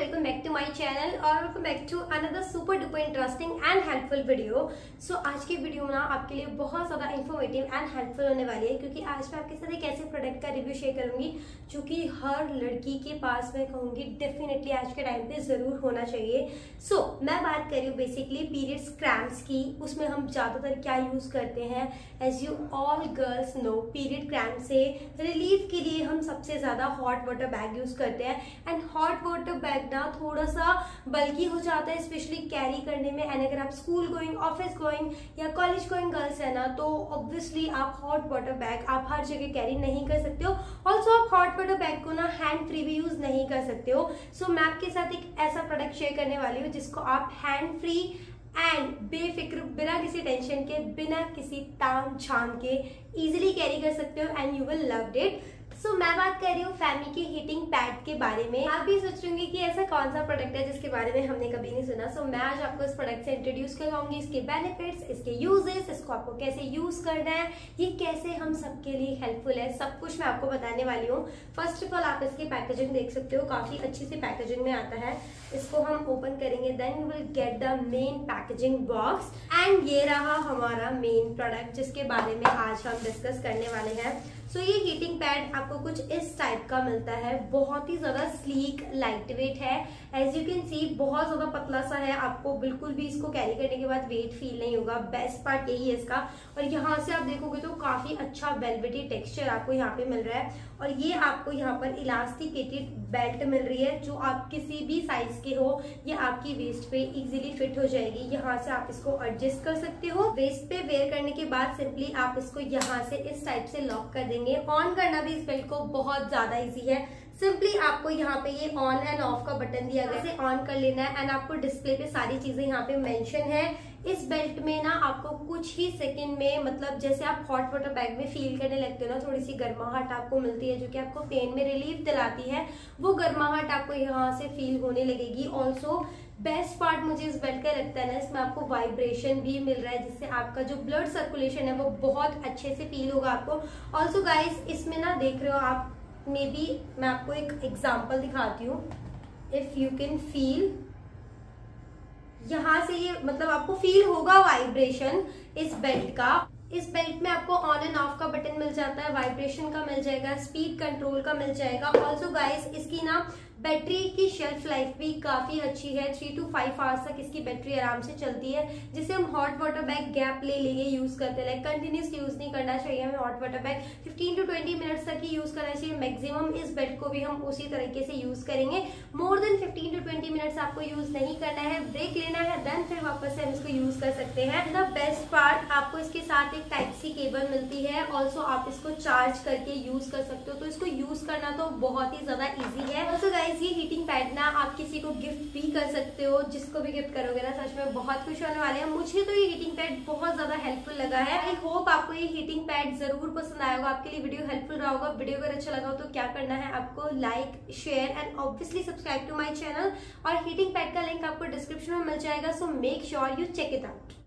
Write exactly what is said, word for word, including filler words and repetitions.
Welcome back to my channel और welcome back to another super duper interesting and helpful video. So आज की video ना आपके लिए बहुत ज़्यादा इन्फॉर्मेटिव एंड हेल्पफुल होने वाली है, क्योंकि आज मैं आपके साथ एक ऐसे प्रोडक्ट का रिव्यू शेयर करूंगी जो कि हर लड़की के पास मैं कहूँगी डेफिनेटली आज के टाइम पे ज़रूर होना चाहिए। सो so, मैं बात कर रही हूँ बेसिकली पीरियड्स क्रैम्प्स की। उसमें हम ज़्यादातर क्या यूज़ करते हैं, as you all girls know, period cramp से रिलीफ के लिए हम सबसे ज़्यादा हॉट वाटर बैग यूज़ करते हैं। एंड हॉट वाटर बैग ना थोड़ा सा बल्कि हो जाता है स्पेशली कैरी करने में। एंड अगर आप स्कूल गोइंग, ऑफिस गोइंग या कॉलेज गोइंग गर्ल्स है ना, तो ऑब्वियसली आप हॉट वाटर बैग आप हर जगह कैरी नहीं कर सकते हो। ऑल्सो आप हॉट वाटर बैग को ना हैंड फ्री भी यूज नहीं कर सकते हो। सो so, मैं आपके साथ एक ऐसा प्रोडक्ट शेयर करने वाली हूँ जिसको आप हैंड फ्री एंड बेफिक्र, बिना किसी टेंशन के, बिना किसी ताम झाम के इजीली कैरी कर सकते हो and you will love it. So so, मैं बात कर रही हूँ फैमी के हीटिंग पैड के बारे में। आप भी सोच रहे होंगे कि ऐसा कौन सा प्रोडक्ट है जिसके बारे में हमने कभी नहीं सुना। सो so, मैं आज आपको इस प्रोडक्ट से इंट्रोड्यूस करवाऊंगी, इसके बेनिफिट्स, इसके यूजेस, इसको आपको कैसे यूज करना है, ये कैसे हम सबके लिए हेल्पफुल है, सब कुछ मैं आपको बताने वाली हूँ। फर्स्ट ऑफ ऑल आप इसकी पैकेजिंग देख सकते हो, काफी अच्छी सी पैकेजिंग में आता है। इसको हम ओपन करेंगे, then you will get the main packaging box and ये रहा हमारा मेन प्रोडक्ट जिसके बारे में आज हम डिस्कस करने वाले हैं। सो so, ये हीटिंग पैड आपको कुछ इस टाइप का मिलता है, बहुत ही ज्यादा स्लीक, लाइट वेट है। एज यू कैन सी बहुत ज्यादा पतला सा है, आपको बिल्कुल भी इसको कैरी करने के बाद वेट फील नहीं होगा। बेस्ट पार्ट यही है इसका। और यहाँ से आप देखोगे तो काफी अच्छा वेलवेटी टेक्सचर आपको यहाँ पे मिल रहा है। और ये आपको यहाँ पर इलास्टिकेटेड बेल्ट मिल रही है जो आप किसी भी साइज के हो, ये आपकी वेस्ट पे इजीली फिट हो जाएगी। यहाँ से आप इसको एडजस्ट कर सकते हो। वेस्ट पे वेयर करने के बाद सिंपली आप इसको यहाँ से इस टाइप से लॉक कर देंगे। ऑन करना भी इस बेल्ट को बहुत ज्यादा इजी है। सिंपली आपको यहाँ पे ये ऑन एंड ऑफ का बटन दिया गया है, इसे ऑन कर लेना है एंड आपको डिस्प्ले पे सारी चीजें यहाँ पे मेंशन है। इस बेल्ट में ना आपको कुछ ही सेकंड में, मतलब जैसे आप हॉट वाटर बैग में फील करने लगते हो ना, थोड़ी सी गर्माहट आपको मिलती है जो कि आपको पेन में रिलीफ दिलाती है, वो गर्माहट आपको यहाँ से फील होने लगेगी। ऑल्सो बेस्ट पार्ट मुझे इस बेल्ट का लगता है ना, इसमें आपको वाइब्रेशन भी मिल रहा है जिससे आपका जो ब्लड सर्कुलेशन है वो बहुत अच्छे से फील होगा आपको। ऑल्सो गाइस इसमें ना देख रहे हो आप, मे बी मैं आपको एक एग्जाम्पल दिखाती हूँ। इफ यू कैन फील, यहाँ से ये मतलब आपको फील होगा वाइब्रेशन इस बेल्ट का। इस बेल्ट में आपको ऑन एंड ऑफ का बटन मिल जाता है, वाइब्रेशन का मिल जाएगा, स्पीड कंट्रोल का मिल जाएगा। ऑल्सो गाइस इसकी ना बैटरी की शेल्फ लाइफ भी काफी अच्छी है, थ्री टू फाइव आवर्स तक इसकी बैटरी आराम से चलती है, जिसे हम हॉट वाटर बैग गैप ले लेंगे यूज करते हैं। लाइक कंटिन्यूस यूज नहीं करना चाहिए हमें hot water bag, fifteen to twenty minutes तक ही यूज करना चाहिए मैक्सिमम। इस बेल्ट को भी हम उसी तरीके से यूज करेंगे। More than fifteen to twenty minutes आपको यूज नहीं करना है, ब्रेक लेना है, देन फिर वापस से हम इसको यूज कर सकते हैं। द बेस्ट पार्ट, आपको इसके साथ एक टाइप सी केबल मिलती है। ऑल्सो आप इसको चार्ज करके यूज कर सकते हो, तो इसको यूज करना तो बहुत ही ज्यादा ईजी है। ऑल्सो गाइस ये हीटिंग पैड ना आप किसी को गिफ्ट भी कर सकते हो, जिसको भी गिफ्ट करोगे ना सच में बहुत खुश होने वाले हैं। मुझे तो ये हीटिंग पैड बहुत ज्यादा हेल्पफुल लगा है। आई होप आपको ये हीटिंग पैड जरूर पसंद आया होगा, आपके लिए वीडियो हेल्पफुल रहा होगा। वीडियो अगर अच्छा लगा हो तो क्या करना है आपको, like, share and obviously subscribe to my channel. और हीटिंग पैड का लिंक आपको डिस्क्रिप्शन में मिल जाएगा, so make sure you check it out.